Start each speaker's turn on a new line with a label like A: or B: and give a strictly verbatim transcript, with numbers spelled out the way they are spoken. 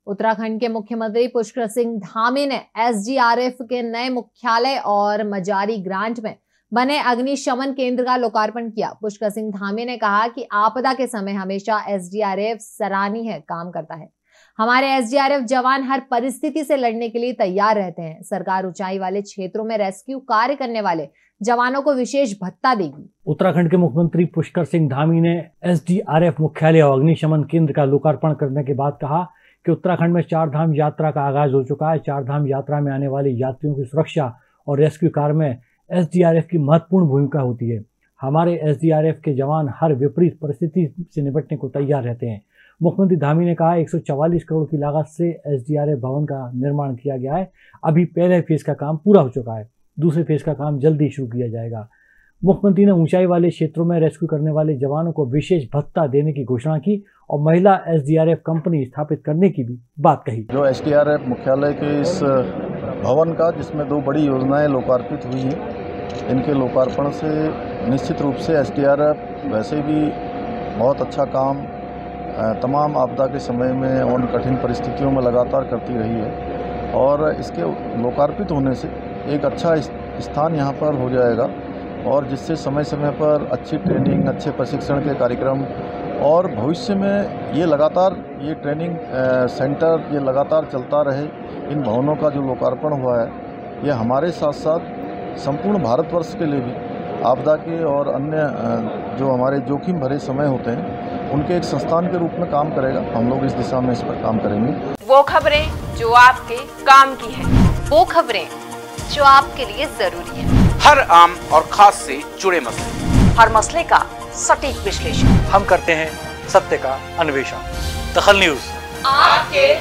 A: उत्तराखंड के मुख्यमंत्री पुष्कर सिंह धामी ने एस डी आर एफ के नए मुख्यालय और मजारी ग्रांट में बने अग्निशमन केंद्र का लोकार्पण किया। पुष्कर सिंह धामी ने कहा कि आपदा के समय हमेशा एस डी आर एफ सराहनीय काम करता है। हमारे एस डी आर एफ जवान हर परिस्थिति से लड़ने के लिए तैयार रहते हैं। सरकार ऊंचाई वाले क्षेत्रों में रेस्क्यू कार्य करने वाले जवानों को विशेष भत्ता देगी।
B: उत्तराखंड के मुख्यमंत्री पुष्कर सिंह धामी ने एस डी आर एफ मुख्यालय और अग्निशमन केंद्र का लोकार्पण करने के बाद कहा कि उत्तराखंड में चार धाम यात्रा का आगाज हो चुका है। चार धाम यात्रा में आने वाले यात्रियों की सुरक्षा और रेस्क्यू कार्य में एस डी आर एफ की महत्वपूर्ण भूमिका होती है। हमारे एस डी आर एफ के जवान हर विपरीत परिस्थिति से निपटने को तैयार रहते हैं। मुख्यमंत्री धामी ने कहा एक सौ चवालीस करोड़ की लागत से एस डी आर एफ भवन का निर्माण किया गया है। अभी पहले फेज का काम पूरा हो चुका है, दूसरे फेज का काम जल्दी शुरू किया जाएगा। मुख्यमंत्री ने ऊंचाई वाले क्षेत्रों में रेस्क्यू करने वाले जवानों को विशेष भत्ता देने की घोषणा की और महिला S D R F company स्थापित करने की भी बात कही।
C: जो एस डी आर एफ मुख्यालय के इस भवन का, जिसमें दो बड़ी योजनाएं लोकार्पित हुई हैं, इनके लोकार्पण से निश्चित रूप से एस डी आर एफ वैसे भी बहुत अच्छा काम तमाम आपदा के समय में उन कठिन परिस्थितियों में लगातार करती रही है और इसके लोकार्पित होने से एक अच्छा स्थान यहाँ पर हो जाएगा और जिससे समय समय पर अच्छी ट्रेनिंग, अच्छे प्रशिक्षण के कार्यक्रम और भविष्य में ये लगातार ये ट्रेनिंग सेंटर ये लगातार चलता रहे। इन भवनों का जो लोकार्पण हुआ है ये हमारे साथ साथ संपूर्ण भारतवर्ष के लिए भी आपदा के और अन्य जो हमारे जोखिम भरे समय होते हैं उनके एक संस्थान के रूप में काम करेगा। हम लोग इस दिशा में इस पर काम करेंगे।
D: वो खबरें जो आपके काम की है, वो खबरें जो आपके लिए जरूरी है,
E: हर आम और खास से जुड़े मसले,
D: हर मसले का सटीक विश्लेषण
B: हम करते हैं सत्य का अन्वेषण। दखल न्यूज
D: आपके